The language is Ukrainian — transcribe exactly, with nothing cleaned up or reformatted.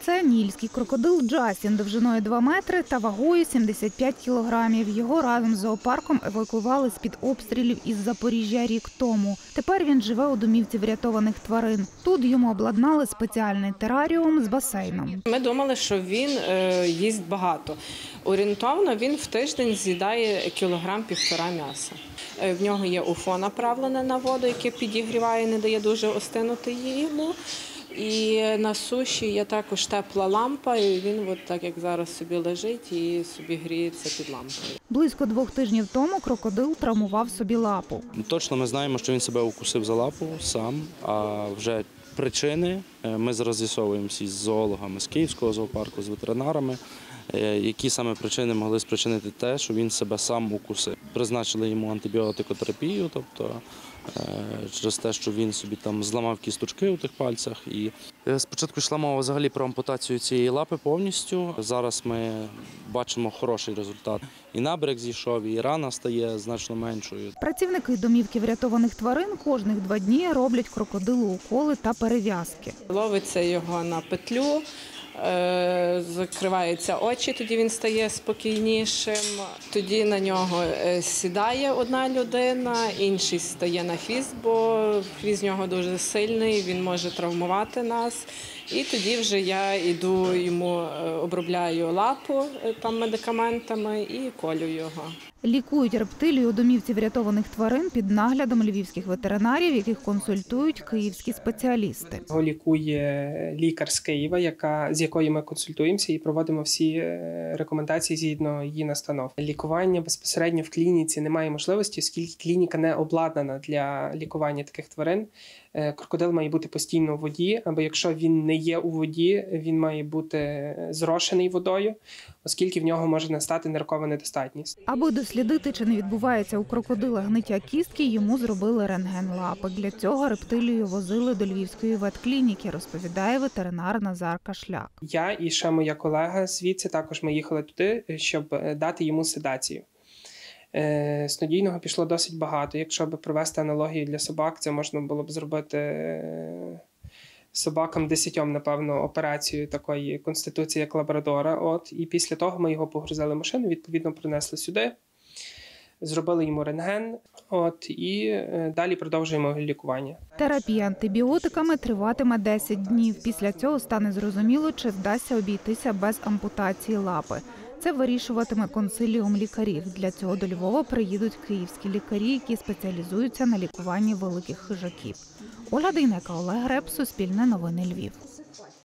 Це нільський крокодил Джастін довжиною два метри та вагою сімдесят п'ять кілограмів. Його разом з зоопарком евакуювали з-під обстрілів із Запоріжжя рік тому. Тепер він живе у домівці врятованих тварин. Тут йому обладнали спеціальний тераріум з басейном. Ми думали, що він е, їсть багато. Орієнтовно він в тиждень з'їдає кілограм-півтора м'яса. Е, в нього є уфо направлене на воду, яке підігріває, не дає дуже остинути йому. І на суші є також тепла лампа, і він от так, як зараз собі лежить і собі гріється під лампою. Близько двох тижнів тому крокодил травмував собі лапу. Точно ми знаємо, що він себе укусив за лапу сам, а вже причини ми зараз з'ясовуємо з зоологами з Київського зоопарку, з ветеринарами, які саме причини могли спричинити те, що він себе сам укусив. Призначили йому антибіотикотерапію, тобто через те, що він собі там зламав кісточки у тих пальцях. І спочатку йшла мова взагалі про ампутацію цієї лапи повністю. Зараз ми бачимо хороший результат. І набряк зійшов, і рана стає значно меншою. Працівники домівки врятованих тварин кожних два дні роблять крокодилу уколи та перев'язки. Ловиться його на петлю, закриваються очі, тоді він стає спокійнішим. Тоді на нього сідає одна людина, інший стає на хвіст, бо хвіст нього дуже сильний, він може травмувати нас. І тоді вже я йду, йому обробляю лапу там медикаментами і колю його. Лікують рептилію у домівці врятованих тварин під наглядом львівських ветеринарів, яких консультують київські спеціалісти. Його лікує лікар з Києва, яка, з якою ми консультуємося і проводимо всі рекомендації згідно її настанов. Лікування безпосередньо в клініці немає можливості, оскільки клініка не обладнана для лікування таких тварин. Крокодил має бути постійно у воді, або якщо він не є у воді, він має бути зрошений водою, оскільки в нього може настати ниркова недостатність. Аби дослідити, чи не відбувається у крокодила гниття кістки, йому зробили рентген лапи. Для цього рептилію возили до львівської ветклініки, розповідає ветеринар Назар Кашляк. Я і ще моя колега звідси, також ми їхали туди, щоб дати йому седацію. Снодійного пішло досить багато. Якщо б провести аналогію для собак, це можна було б зробити собакам десятьом, напевно, операцію такої конституції, як лабрадора. От. І після того ми його погрузили в машину, відповідно принесли сюди, зробили йому рентген, от, і далі продовжуємо лікування. Терапія антибіотиками триватиме десять днів. Після цього стане зрозуміло, чи вдасться обійтися без ампутації лапи. Це вирішуватиме консиліум лікарів. Для цього до Львова приїдуть київські лікарі, які спеціалізуються на лікуванні великих хижаків. Ольга Дейнека, Олег Греб, Суспільне новини Львів.